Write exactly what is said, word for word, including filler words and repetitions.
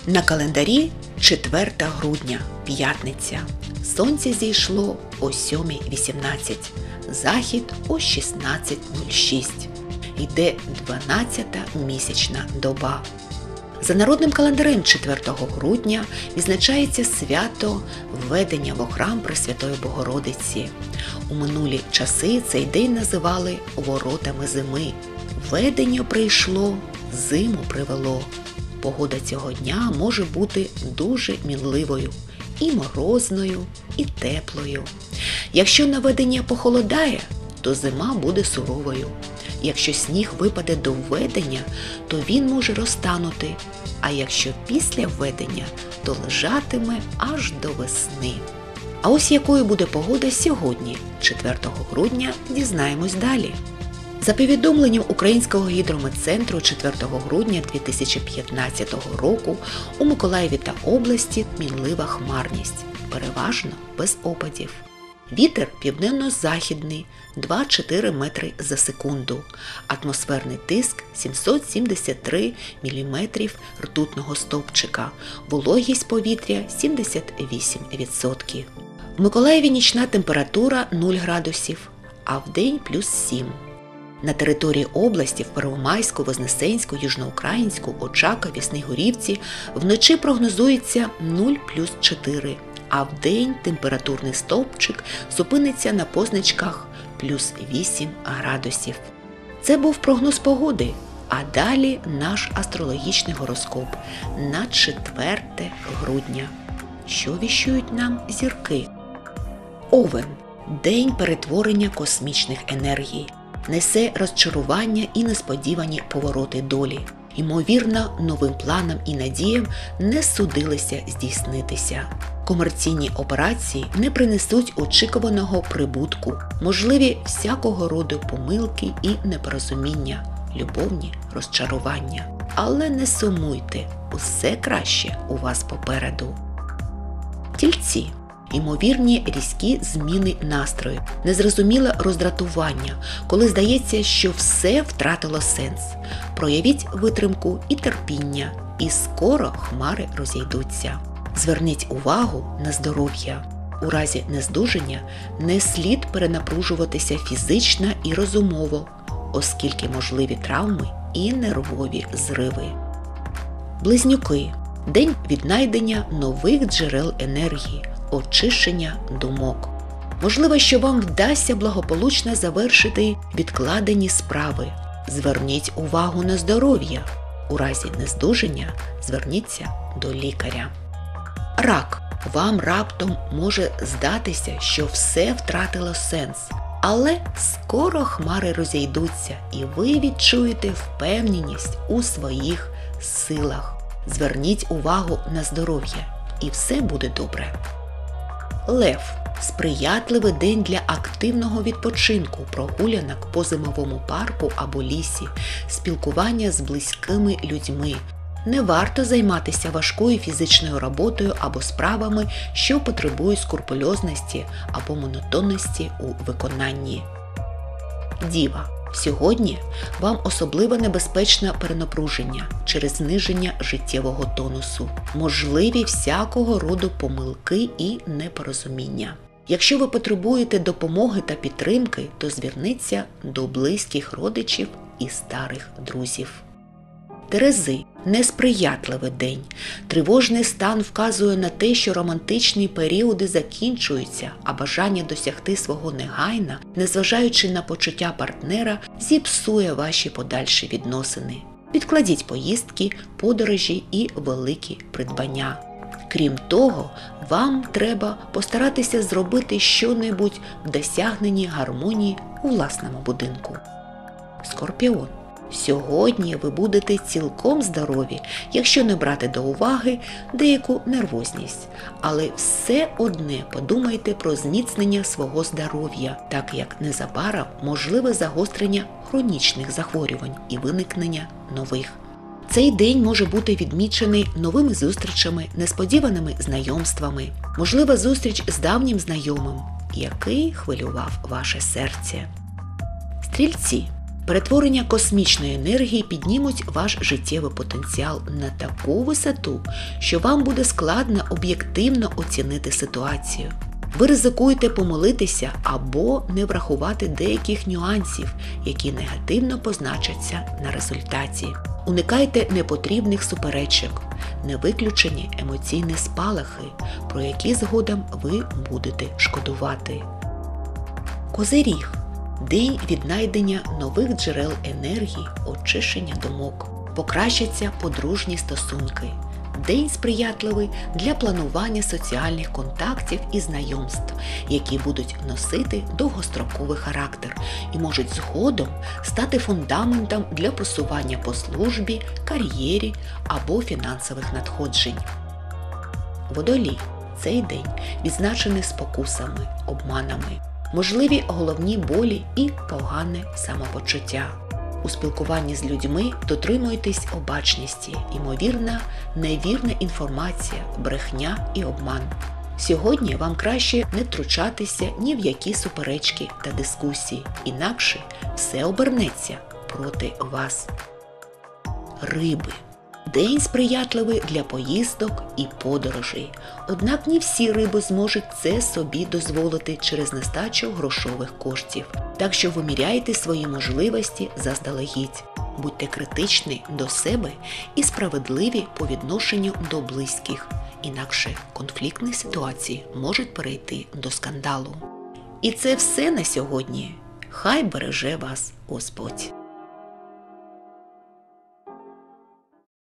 На календарі четверте грудня, п'ятниця. Сонце зійшло о сьома вісімнадцять, захід о шістнадцята нуль шість. Йде дванадцята місячна доба. За народним календарем четвертого грудня відзначається свято введення в храм Пресвятої Богородиці. У минулі часи цей день називали «воротами зими». Введення прийшло, зиму привело. Погода цього дня може бути дуже мінливою, і морозною, і теплою. Якщо наведення похолодає, то зима буде суровою. Якщо сніг випаде до введення, то він може розтанути, а якщо після введення, то лежатиме аж до весни. А ось якою буде погода сьогодні, четвертого грудня, дізнаємось далі. За повідомленням Українського гідрометцентру четвертого грудня дві тисячі п'ятнадцятого року у Миколаєві та області мінлива хмарність, переважно без опадів. Вітер південно-західний два-чотири метри за секунду. Атмосферний тиск сімсот сімдесят три міліметри ртутного стовпчика. Вологість повітря сімдесят вісім відсотків. В Миколаєві нічна температура нуль градусів, а вдень плюс сім. На території області в Первомайську, Вознесенську, Южноукраїнську, Очакові, Снігурівці вночі прогнозується нуль плюс чотири, а вдень температурний стовпчик зупиниться на позначках плюс вісім градусів. Це був прогноз погоди, а далі наш астрологічний гороскоп на четверте грудня. Що віщують нам зірки? Овен – день перетворення космічних енергій. Несе розчарування і несподівані повороти долі. Ймовірно, новим планам і надіям не судилося здійснитися. Комерційні операції не принесуть очікуваного прибутку, можливі всякого роду помилки і непорозуміння, любовні розчарування. Але не сумуйте, усе краще у вас попереду. Тільці. Ймовірні різкі зміни настрою, незрозуміле роздратування, коли здається, що все втратило сенс. Проявіть витримку і терпіння, і скоро хмари розійдуться. Зверніть увагу на здоров'я. У разі нездужання не слід перенапружуватися фізично і розумово, оскільки можливі травми і нервові зриви. Близнюки. День віднайдення нових джерел енергії, очищення думок. Можливо, що вам вдасться благополучно завершити відкладені справи. Зверніть увагу на здоров'я. У разі нездужання зверніться до лікаря. Рак. Вам раптом може здатися, що все втратило сенс. Але скоро хмари розійдуться, і ви відчуєте впевненість у своїх силах. Зверніть увагу на здоров'я, і все буде добре. Лев – сприятливий день для активного відпочинку, прогулянок по зимовому парку або лісі, спілкування з близькими людьми. Не варто займатися важкою фізичною роботою або справами, що потребують скрупульозності або монотонності у виконанні. Діва. Сьогодні вам особливо небезпечне перенапруження через зниження життєвого тонусу, можливі всякого роду помилки і непорозуміння. Якщо ви потребуєте допомоги та підтримки, то зверніться до близьких родичів і старих друзів. Терези. Несприятливий день. Тривожний стан вказує на те, що романтичні періоди закінчуються, а бажання досягти свого негайно, незважаючи на почуття партнера, зіпсує ваші подальші відносини. Відкладіть поїздки, подорожі і великі придбання. Крім того, вам треба постаратися зробити що-небудь в досягненні гармонії у власному будинку. Скорпіон. Сьогодні ви будете цілком здорові, якщо не брати до уваги деяку нервозність. Але все одне подумайте про зміцнення свого здоров'я, так як незабаром можливе загострення хронічних захворювань і виникнення нових. Цей день може бути відмічений новими зустрічами, несподіваними знайомствами. Можлива зустріч з давнім знайомим, який хвилював ваше серце. Стрільці. Перетворення космічної енергії піднімуть ваш життєвий потенціал на таку висоту, що вам буде складно об'єктивно оцінити ситуацію. Ви ризикуєте помилитися або не врахувати деяких нюансів, які негативно позначаться на результаті. Уникайте непотрібних суперечок, не виключені емоційні спалахи, про які згодом ви будете шкодувати. Козиріг – день віднайдення нових джерел енергії, очищення думок. Покращаться подружні стосунки. День сприятливий для планування соціальних контактів і знайомств, які будуть носити довгостроковий характер і можуть згодом стати фундаментом для просування по службі, кар'єрі або фінансових надходжень. Водолій – цей день відзначений спокусами, обманами, можливі головні болі і погане самопочуття. У спілкуванні з людьми дотримуйтесь обачності, ймовірна невірна інформація, брехня і обман. Сьогодні вам краще не втручатися ні в які суперечки та дискусії, інакше все обернеться проти вас. Риби. День сприятливий для поїздок і подорожей. Однак не всі риби зможуть це собі дозволити через нестачу грошових коштів. Так що виміряйте свої можливості заздалегідь. Будьте критичні до себе і справедливі по відношенню до близьких. Інакше конфліктні ситуації можуть перейти до скандалу. І це все на сьогодні. Хай береже вас Господь.